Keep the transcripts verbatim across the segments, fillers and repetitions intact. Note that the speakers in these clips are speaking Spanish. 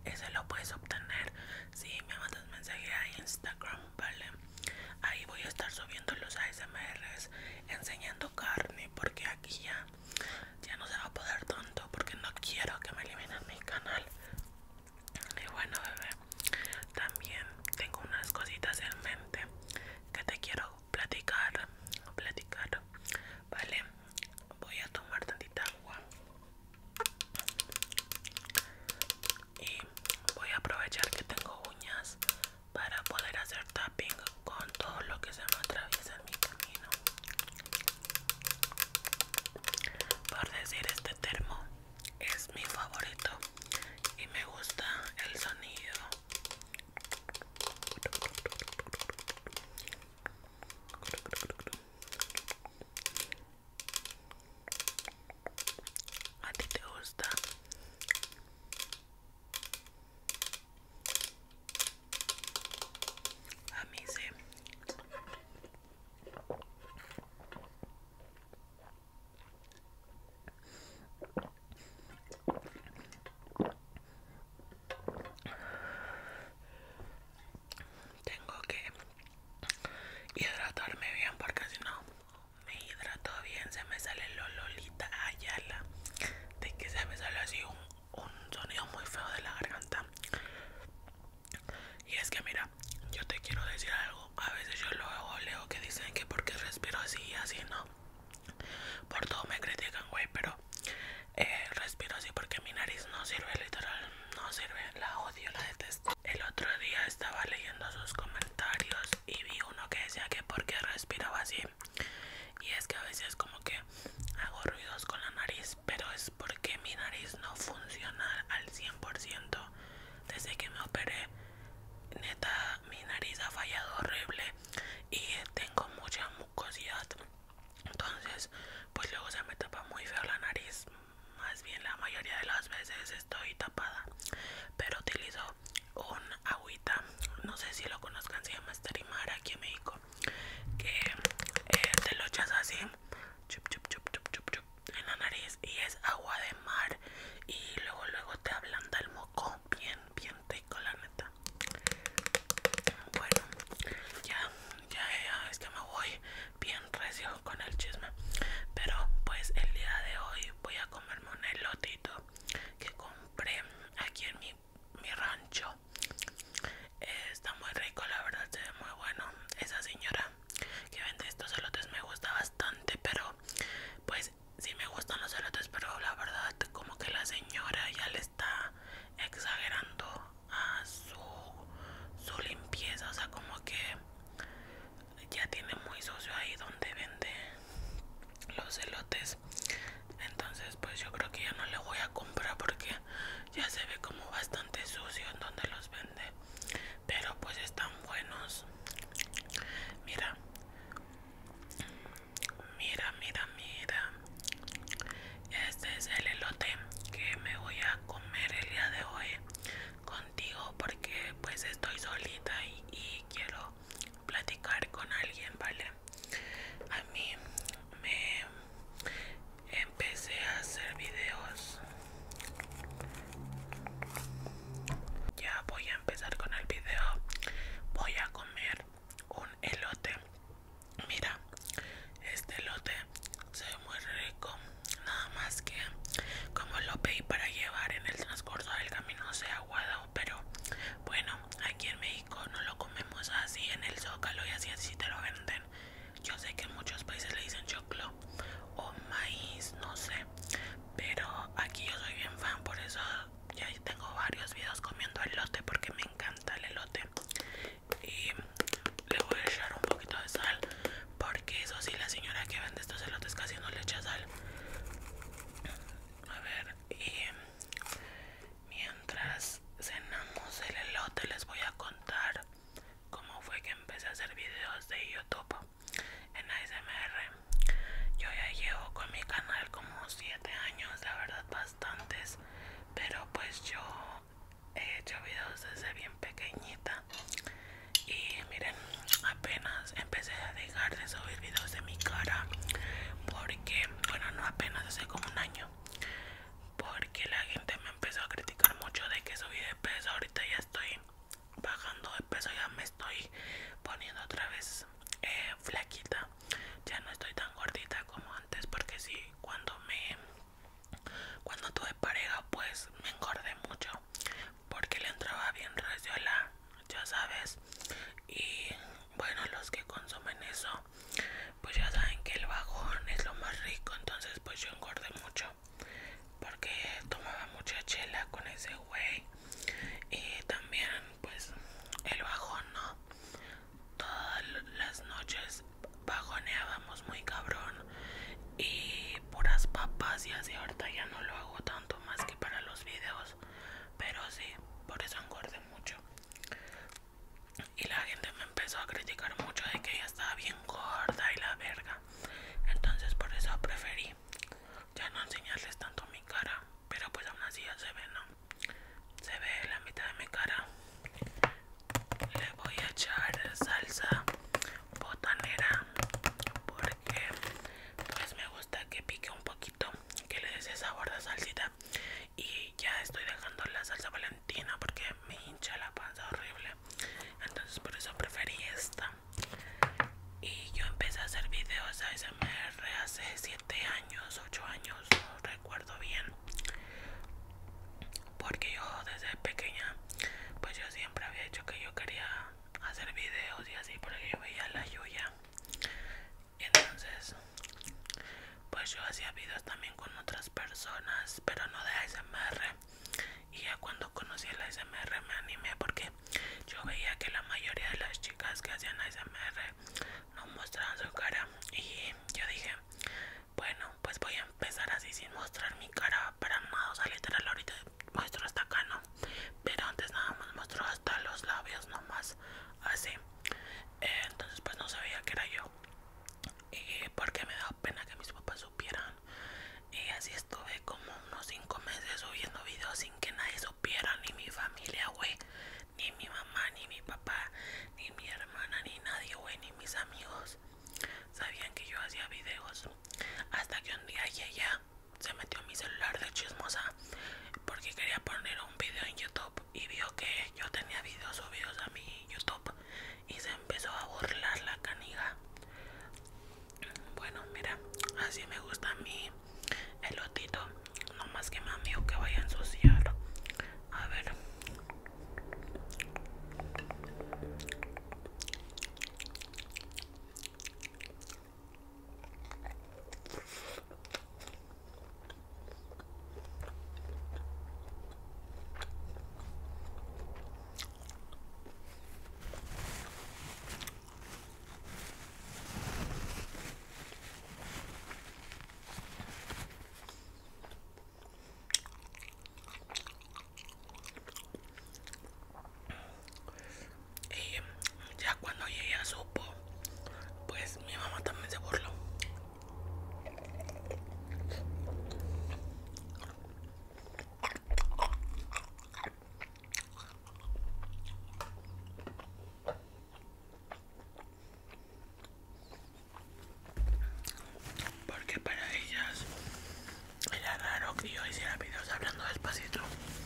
ese lo puedes obtener si me mandas mensaje a Instagram, ¿vale? Ahí voy a estar subiendo los A S M Rs enseñando carne, porque aquí ya, ya no se va a poder tanto, porque no quiero que me eliminen mi canal. Y bueno, bebé, también tengo unas cositas en mente que te quiero platicar, platicar, ¿vale? Voy a tomar tantita agua y voy a aprovechar que tengo uñas para poder hacer tapping con todo lo que se me atraviesa en mi camino. eso ya me estoy poniendo otra vez eh, flaquita. Ya no estoy tan gordita como antes, porque sí, cuando me cuando tuve pareja pues me engordé mucho porque le entraba bien recio la, ya sabes. Y bueno, los que consumen eso pues ya saben que el bajón es lo más rico. Entonces pues yo engordé mucho porque tomaba mucha chela con ese güey. Y también pues el bajón, ¿no? Todas las noches bajoneábamos muy cabrón y puras papas y así. Ahorita ya no lo hago tanto más que para los videos, pero sí, por eso engordé mucho. Y la gente me empezó a criticar mucho de que ella estaba bien gorda y la verga. Entonces por eso preferí ya no enseñarles tanto mi cara, pero pues aún así ya se ve, ¿no? Se ve la mitad de mi cara. Le voy a echar salsa botanera porque pues me gusta que pique un poquito, que le dé ese sabor de salsita. Y ya estoy dejando la salsa Valentina porque me hincha la panza horrible. Entonces por eso preferí esta. Y yo empecé a hacer videos A S M R hace siete años, ocho años, no recuerdo bien, porque yo desde pequeña pues yo siempre había dicho que yo quería hacer videos y así, porque yo veía la Yuya. Entonces pues yo hacía videos también con otras personas, pero no de A S M R. Y ya cuando conocí el A S M R me animé porque yo veía que la mayoría de las chicas que hacían A S M R no mostraban su cara. Y yo dije, bueno, pues voy a empezar así sin mostrar mi cara para nada. O sea, literal ahorita muestro hasta acá, ¿no? Pero antes nada más muestro hasta los labios nomás, así. Eh, entonces pues no sabía que era yo. Y porque me daba pena que mis papás supieran. Y así estuve como unos cinco meses subiendo videos sin que nadie supiera, ni mi familia, güey, ni mi mamá, ni mi papá, ni mi hermana, ni nadie, güey, ni mis amigos sabían que yo hacía videos. Hasta que un día ella se metió en mi celular de chismosa porque quería poner un video en YouTube y vio que yo tenía videos subidos a mi YouTube y se empezó a burlar la caniga. Bueno, mira, así me gusta a mí elotito, no más que mami o que vaya a ensuciar. A ver. Y ya cuando ella supo, pues mi mamá también se burló. Porque para ellas era raro que yo hiciera videos hablando despacito,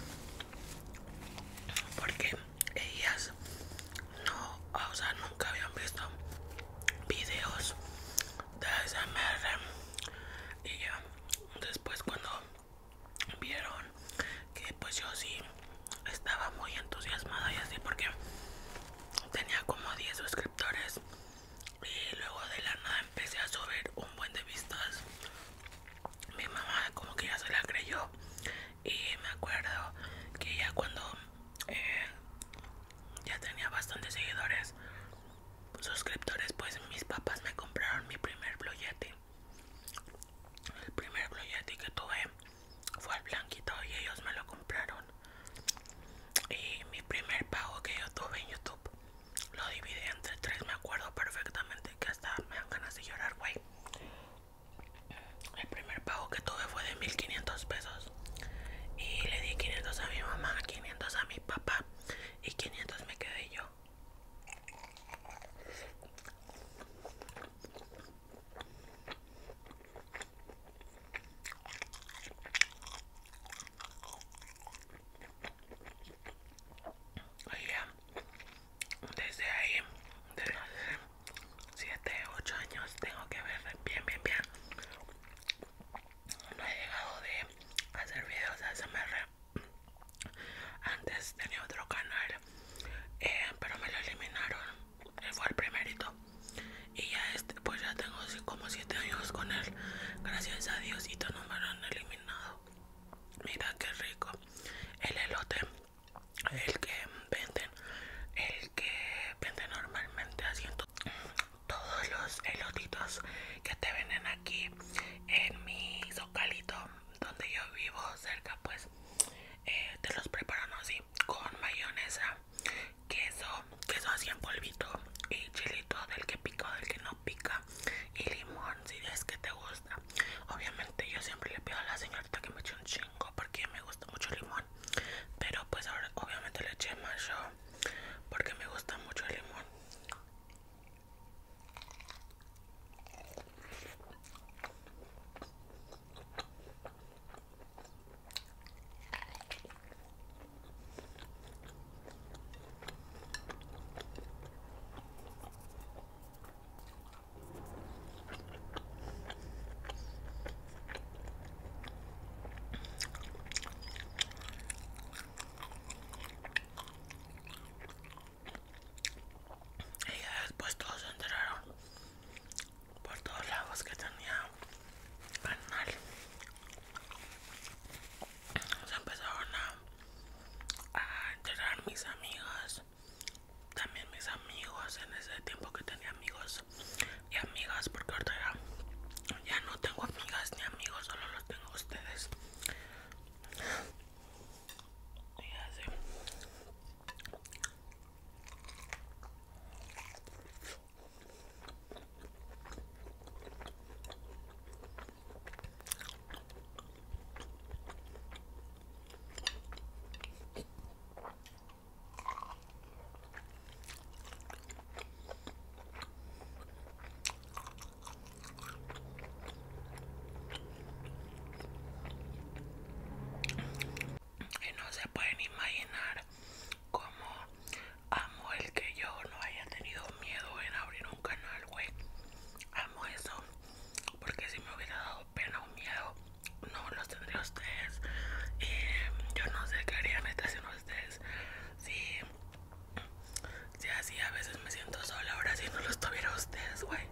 porque ellas no, o sea, nunca habían visto videos de A S M R. Y ya después cuando vieron que pues yo sí estaba muy entusiasmada y así, porque tenía como diez suscriptores y luego de la nada empecé a subir un buen de vistas. Mi mamá como que ya se la creyó y me acuerdo que ya cuando eh, ya tenía bastantes seguidores, suscriptores, pues mis papás me compraron mi primer Blue Yeti. El primer Blue Yeti que tuve fue el blanquito y ellos me lo compraron. Y mi primer pago que yo tuve en YouTube lo dividí entre tres, me acuerdo perfectamente, que hasta me dan ganas de llorar, güey. El primer pago que tuve fue de mil quinientos pesos y le di quinientos a mi mamá, quinientos a mi papá y quinientos me quedé yo. Oye, amigos en ese tiempo que tenía amigos y amigas, porque ahorita ya, ya no tengo amigas ni amigos, solo los tengo a ustedes. Y así. Y no se pueden imaginar cómo amo el que yo no haya tenido miedo en abrir un canal, güey. Amo eso, porque si me hubiera dado pena o miedo, no los tendría ustedes. Y yo no sé qué harían estas sin ustedes. Si, si así a veces me siento sola, ahora si no los tuviera ustedes, güey.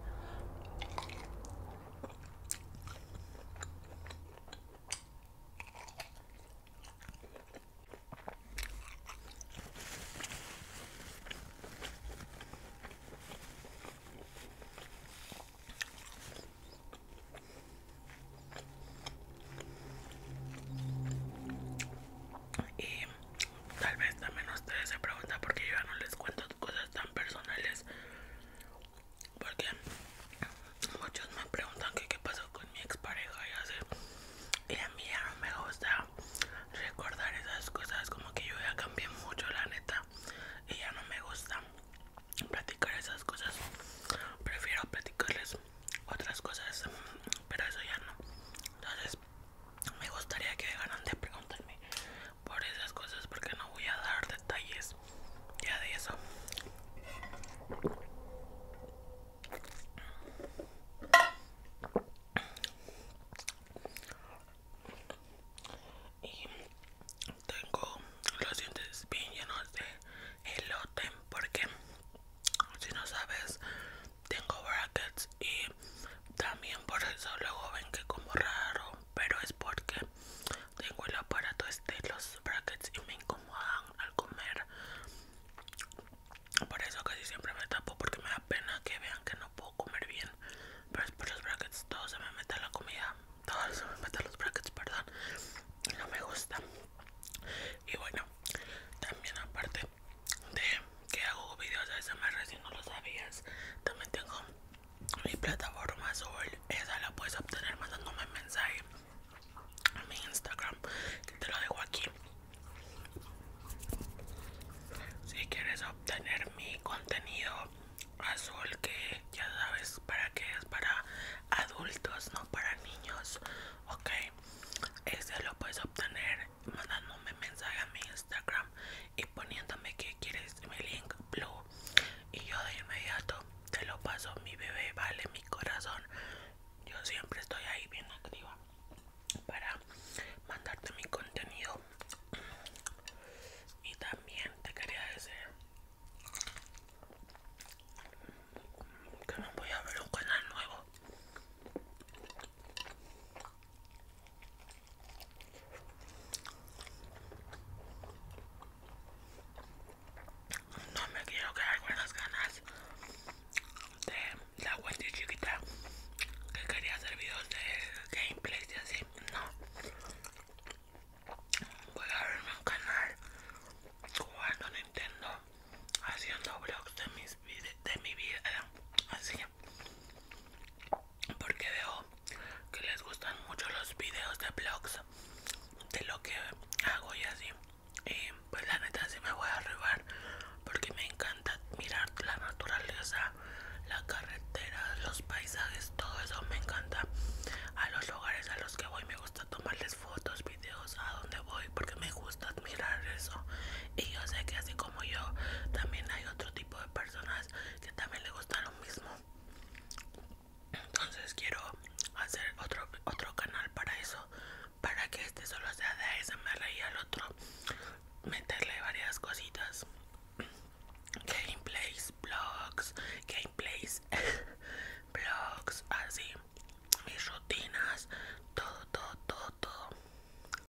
Y tal vez también ustedes se preguntan por qué yo ya no les cuento cosas tan personales. Porque muchos me preguntan que qué pasó con mi expareja y así. Y a mí ya no me gusta recordar esas cosas, como que yo ya cambié mucho, la neta. Y ya no me gusta platicar esas cosas. Prefiero platicarles otras cosas, pero eso ya no. Entonces me gustaría que dejaran de preguntarme por esas cosas, porque no voy a dar detalles ya de eso. Y tengo los dientes bien llenos de elote, porque si no sabes, tengo brackets y también por eso luego ven que como raro, pero es porque tengo el aparato este, los brackets, y me incomodan al comer. Por eso casi siempre me tapo, porque me da pena que vean que no puedo comer bien. Pero es por los brackets, todo se me mete la comida, todo se me mete los brackets, perdón, y no me gusta. Y bueno, también aparte de que hago videos de A S M R, si no lo sabías, también tengo mi plataforma azul. Esa la puedes obtener mandándome mensaje a mi Instagram, que te lo dejo aquí. Si quieres obtener mi contenido azul, que